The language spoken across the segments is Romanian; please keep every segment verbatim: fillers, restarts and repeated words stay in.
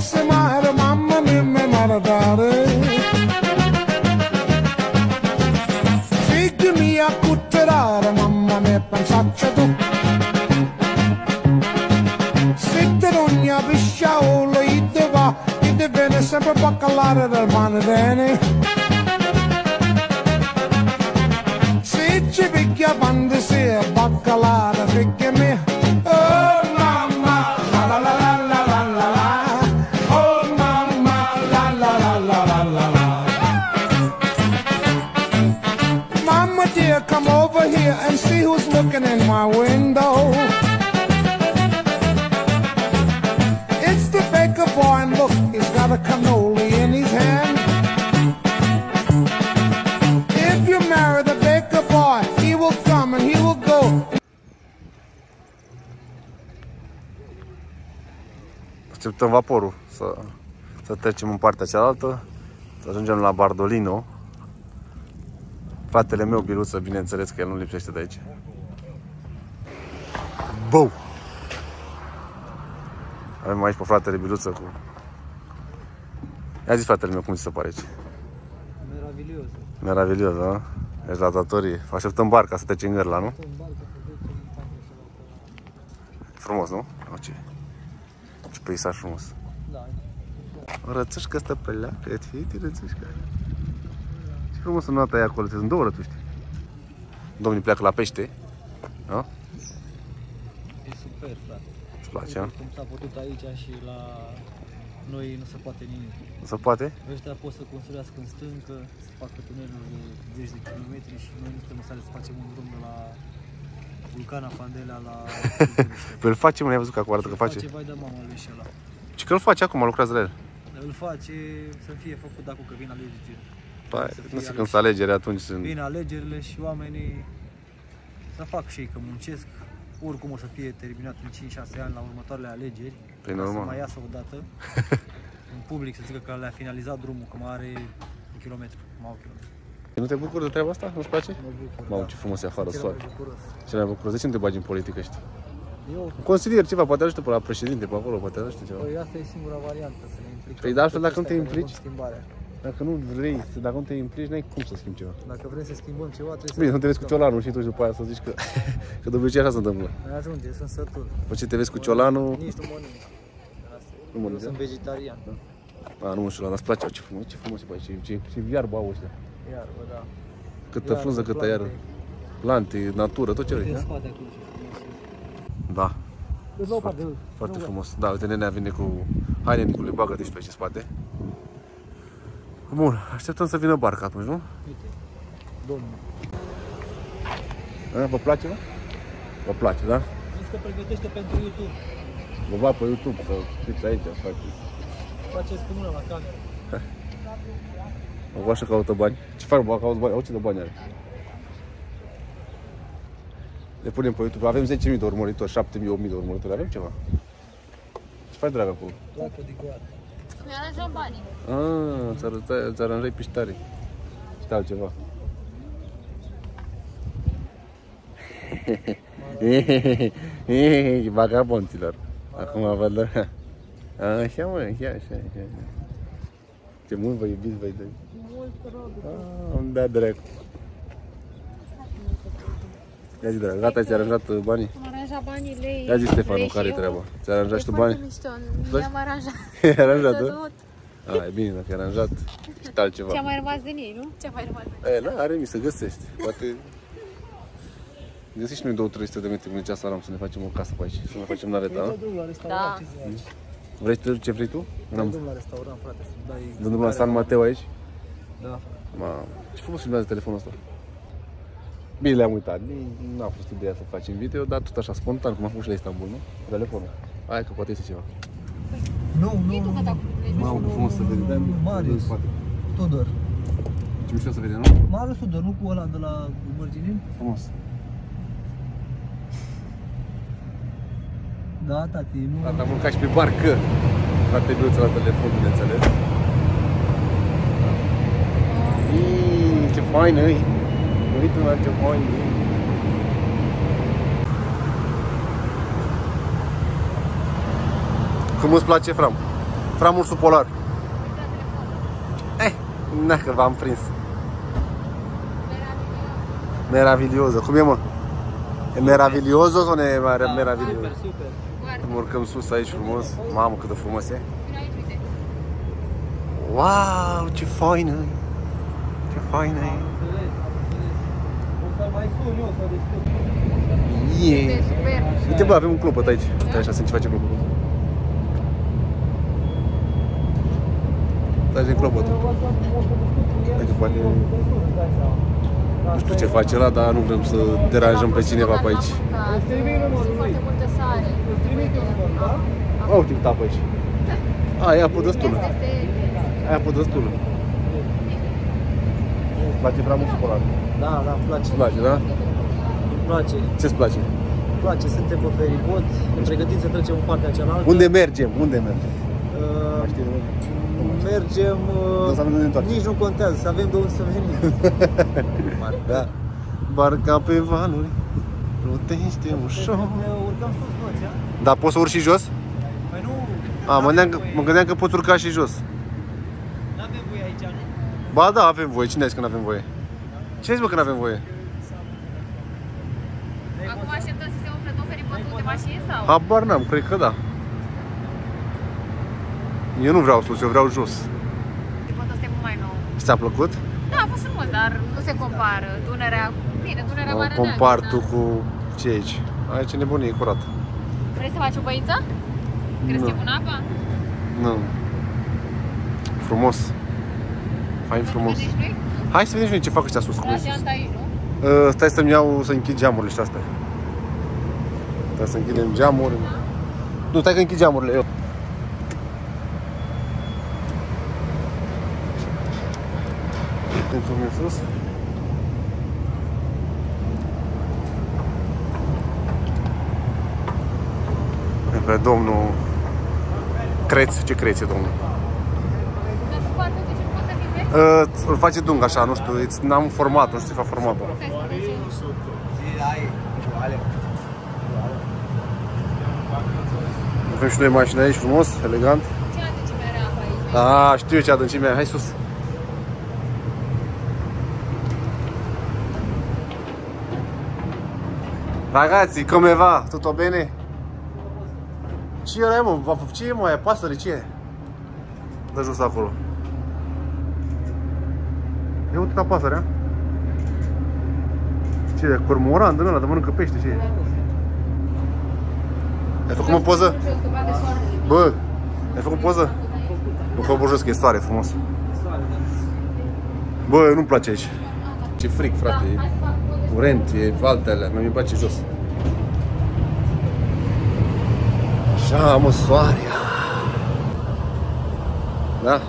se mare, mamma mia, mi maradare. Figli mia cutterare, mamma mia, pensaccia tu. Se te non ne pisciaolo, ide va, ide viene sempre baccalare del mano bene. Se ci picchia quando si è baccalare, figli mia. Oh mamma, la la la la la la la la. Oh mamma, la la la la la la la. Mama dear, come over here and see who's looking in my window. It's the baker boy and look, he's got a cannoli in his hand. If you marry the baker boy, he will come and he will go. Așteptăm vaporul să, să trecem în partea cealaltă, să ajungem la Bardolino. Fratele meu, Biluță, bineînțeles că el nu lipsește de aici. Bou! Avem aici pe fratele Biluță cu... Ia zi, fratele meu, cum ți se pare aici? Meravilios. Meravilios, da? Ești la datorie. Așteptăm barca să trecem în Gărla, nu? Frumos, nu? Ce? Ce peisaj frumos. Da. O rățușcă stă pe lea, cât fii, rățușcă. Ce frumos sunt noata aia acolo, sunt două rătuști. Domnii pleacă la pește, nu? E super, frate. Îți place, nu? Cum s-a putut aici și la noi nu se poate nimic. Nu se poate? Ăștia pot să construiască în stâncă, să facă tuneluri de zeci de kilometri și noi nu suntem în stare să facem un drum de la Vulcana Fandelea la... Păi îl face, mă, ne-ai văzut că acum arată că face? Face, vai de mama lui și ăla. Ce că îl face acum, lucrează la el. Îl face să fie făcut acum că vin alegerile. Păi, nu știu când să alegere atunci sunt... Vin alegerile și oamenii să fac și ei că muncesc. Oricum o să fie terminat în cinci șase ani la următoarele alegeri. Păi ca normal. să mai iasă o dată în public să zică că le-a finalizat drumul, că mai are un kilometru, mai au kilometru. Nu te bucuri de treaba asta? Nu-ți place? Mă bucur, Mamă, da. ce frumos e afară, Cel soare. mai bucuros. Cel mai bucuros. De ce nu te bagi în politică, știi? Eu, Un consilier ceva, poate ajută pe la președinte, pe acolo, poate ajută ceva. păi asta e singura variantă, să ne implicăm. Păi de altfel, dacă nu te implici, schimbarea. dacă nu vrei, dacă nu te implici, n-ai cum să schimbi ceva. Dacă vrem să schimbăm ceva, trebuie să... Bine, nu te vezi cu ciolanul și tu și după aia să zici că... Că de obicei așa se întâmplă. Ne ajunge, sunt sătul. După ce te vezi cu ciolanul... Nici nu mănânc. Nu mănânci, Eu sunt vegetarian. A, nu mă știu, îți place, ce frumos, ce frumos e pe aici, ce, ce iarbă au ăștia. Iarbă, da. Câtă frunză, câtă iarbă. Plante, natură, tot ce vrei, da? Spate acolo. Da. Îți dau parte, Foarte frumos. Da, uite, nenea vine cu haine, Nicule, bagă-te și pe aici în spate. Bun, așteptăm să vină barca atunci, nu? Uite, domnul. A, vă place, mă? Vă place, da? Zici că pregătește pentru YouTube. Vă va pe YouTube, să fiți aici, să faceți. Faceți cu mâna la cameră. Mă așa caută bani. Ce fac, bă, caută bani? Au ce de bani are? Le punem pe YouTube. Avem zece mii de urmăritori, șapte mii, opt mii de urmăritori. Avem ceva? Ce faci, dragă, acolo? Placă de goară. Mi-aranjăm banii. Aaa, ți aranjai piștarii. Și altceva. Vagabonților. Acum văd la... Așa, mă, așa, așa, așa. Ce mult vă iubiți, voi doi. Mult rog. Îmi dea drept. Ia zi, dragă, gata, ți-ai aranjat banii? Am aranjat banii lei. Ia zi, Stefanu, care-i treaba? Ți-ai aranjat și tu banii? E foarte mișto, mi-am aranjat. E aranjat, Tot, da? tot. A, e bine, dacă e aranjat, și altceva. Ce-a mai rămas din ei, nu? Ce-a mai rămas din ei? E, da, are mi să găsești. Poate... Găsești noi două trei sute de metri până ceasa aram să ne facem o casă pe aici, să ne facem nareta, da? Dă drumul la restaurant, Da. ce să faci? Vrei să te duci ce vrei tu? Dă drumul la restaurant, frate, să-mi dai... Dăm drumul la San Mateo aici? Da, frate. Mamă, ce frumos filmează telefonul ăsta. Bine, le-am uitat, n-a fost ideea să facem video, dar tot așa spontan, cum am făcut și la Istanbul, nu? Telefonul. Hai că poate este ceva. Nu, nu, Fii tu că acum. Mamă, ce frumos să vede, da? Marius. Tudor. Ce mișto să vede, nu? Marius Tudor, nu cu ăla de la Mărginin? Frumos. Da, tati, nu... Tata, am urcat și pe barcă. Frate, biluță la telefon, bineînțeles. Iii, ce faină e! Uite la ce faină e! Cum îți place, Fram? Framursul polar. Eh, na că v-am prins. Meraviglioso. Cum e, mă? E meraviglioso sau nu e meraviglioso? Super, super. Urcăm sus aici frumos. Mamă, cât de frumos e. Wow, ce faină e. Ce faină e. O să mai sun eu, să discut. Yeah. Super. Uite, bă, avem un clopot aici. Uite, așa, să ce face clopotul. Stai în clopotul. Uite, poate... Nu știu ce face ăla, dar nu vrem să deranjăm pe cineva pe aici. Sunt foarte multe sare. Oh, uite cât apă aici. A, e apă destulă. E apă destulă. Îți place Framursul polar? Da, da, îmi place. Îți place, da? Îmi place. Ce-ți place? Îmi place, suntem pe feribot, ne pregătim să trecem în partea cealaltă. Unde mergem? Unde mergem? Uh, Mai știi de unde? mergem, uh, să avem de întoarce. nici nu contează, să avem de unde să venim. Da. Barca pe valuri plutește ușor. Ne urcăm sus toți, a? Da, poți să urci și jos? Păi nu, A, mă gândeam, că, mă gândeam că poți urca și jos. n-avem voie aici, nu? Ba da, avem voie. Cine a zis că nu avem voie? Ce zici, bă, că nu avem voie? Acum așteptăm să se umple tot feribotul de mașini sau? Habar n-am, cred că da. Eu nu vreau sus, eu vreau jos. Feribotul ăsta e mult mai nou. Și ți-a plăcut? Da, a fost frumos, dar nu se compară. Dunărea, bine, Dunărea O Marea compar Neagră, tu da. cu ce e aici. Aici e nebunie, e curat. Vrei să faci o băiță? Crezi că e bună apa? Nu. Frumos. Fain frumos. Vedeți noi? Hai să vedem și noi ce fac ăștia sus. Cum La e sus. geanta aici, nu? Uh, stai să-mi iau, să închid geamurile și astea. Stai să închidem geamuri. Nu, stai că închid geamurile eu. Cum e sus? Pe domnul Creț, ce Creț e domnul? Dar se poate de ce poți să filmezi? Uh, îl face Dung așa, nu știu, n-am format, nu știu ce fac formatul. Avem și noi mașini aici, frumos, elegant. Ce adâncime are apa aici? Ah, știu eu ce adâncime, hai sus. Ragazzi, come va? Tutto bene? Ce era, mă? Ce e, mă? Aia pasăre, ce e? Dă jos acolo. E uite pasărea. Ce e? Cormoran din ăla, de mănâncă pește, ce e? Ai făcut o poză? Bă, ai făcut poză? Nu cobor jos că e soare frumos. Bă, nu-mi place aici. Ce fric, frate, e curent, e altele, mi-mi place jos. Așa, mă, soarea. Da?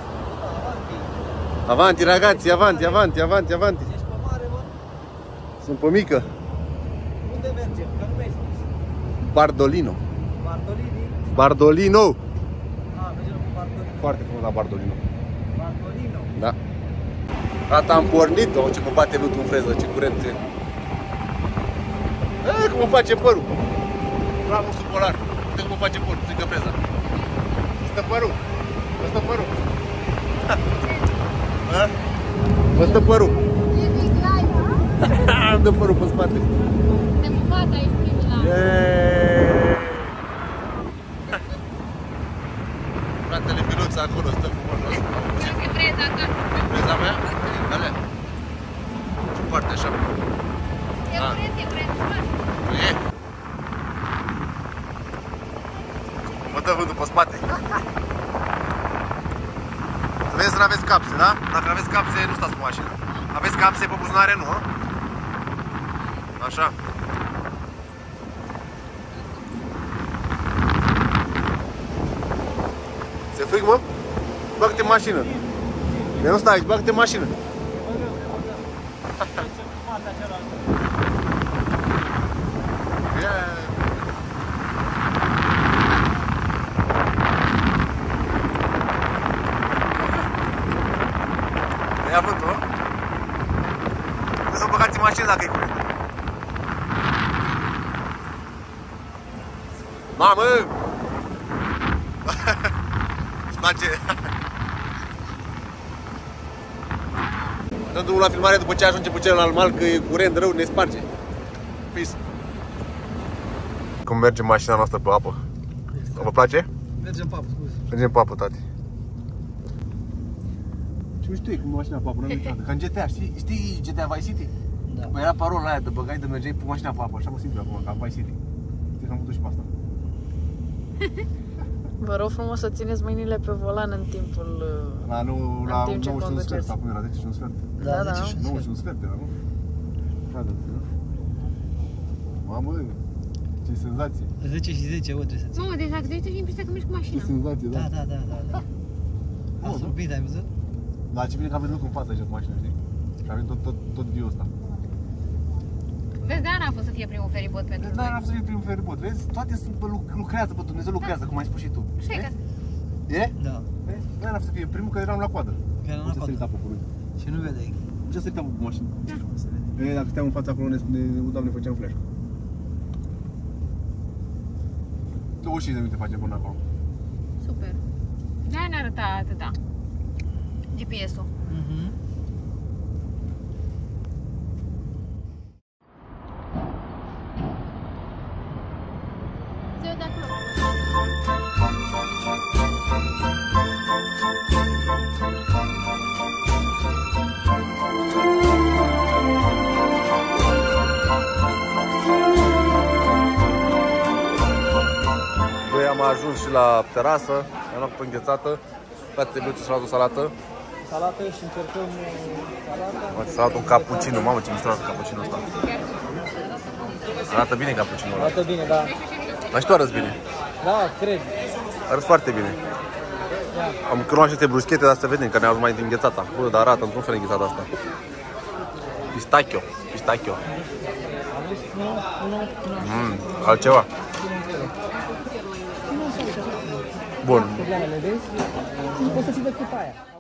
Avanti, ragazzi, avanti, avanti, avanti, avanti. Ești pe mare, mă? Sunt pe mică. Unde mergem? Că nu mi-ai spus. Bardolino. Bartolini? Bardolino. A, mergem cu Bartolini. Foarte frumos la Bardolino. Bartolino. Da. Gata, am pornit. O, ce mă bate vântul în freză, ce curent e. E, cum mă face părul. Framursul polar. Uite cum mă face părul, strică freza. Stă părul. Mă stă părul. Ha? Mă stă părul. Îmi dă părul pe spate. Ne pupați aici primii la... Yeee. Fratele Miluț acolo stă frumos. Ce freza ta? E freza mea? Alea. Ce parte așa? E frez, e frez. Nu e? Mă dă vântul pe spate. Vezi să n-aveți capse, da? Dacă aveți capse, nu stați cu mașina. Aveți capse pe buzunare, nu? Așa. Se frig, mă? Bagă-te în mașină. Eu nu stai aici, bagă-te în mașină. Ia vântul, mă? Nu să băgați în mașină dacă e curent. Mamă! place. Dăm drumul la filmare după ce ajunge pe celălalt mal, că e curent rău, ne sparge. Peace. Cum merge mașina noastră pe apă? Vă place? Mergem pe apă, scuze. Mergem pe apă, tati. Ce știi cum mașina pe apă, nu am niciodată. Ca în G T A, știi, știi G T A Vice City? Da. Bă, era parola aia de băgai de mergeai pe mașina pe apă, așa mă simt eu acum, ca Vice City. Știi că am putut și pe asta. Vă rog frumos să țineți mâinile pe volan în timpul... La, nu, În la timp ce nouă și un conduceți. sfert, acum era zece și un sfert. Da, da. zece și un nouă sfert. și un sfert era, nu? Crede, nu? Mamă, ce senzație. zece și zece, o trebuie să ții. Mamă, deci dacă te uiți, ai impresia că mergi cu Ce mașina. senzație, Da, da. da, da, da, da. A nu? sorbit, ai văzut? Dar ce bine că a venit lucru în față aici cu mașina, știi? Și a venit tot, tot, tot viul ăsta. Vezi, de-aia n-a fost să fie primul feribot pentru Da, noi. n-a fost să fie primul feribot, vezi? Toate sunt, bă, luc- lucrează, bă, Dumnezeu lucrează, cum ai spus și tu. Așa e Vezi? că... E? Da. Vezi? Nu n-a fost să fie primul, că eram la coadă. Care n-a Nu ce coadă. sărit apă cu lui. Și nu vedeai. Nu ce sărit apă cu mașină. Ce frumos se vede. E, dacă stăteam în fața acolo, ne, ne, doamne, făceam flash. douăzeci și cinci de minute facem până acolo. Super. De-aia ne arăta atâta G P S-ul. Mhm. Se vede acolo. Noi am ajuns și la terasă, am luat pe înghețată, toate trebuie și-a luat o salată. Salată și încercăm salata. S-a luat un cappuccino, mamă ce mișto arată cappuccino ăsta. Arată bine cappuccino ăla. Arată bine, da. Dar și tu arăți bine. Da, cred. Arăți foarte bine. Am luat aceste bruschete, dar să vedem, că ne-au mai din înghețata. Bă, dar arată într-un fel înghețata asta. Pistachio, pistachio. Mm, altceva. Bun. Problemele, vezi? Nu poți să ții decât aia.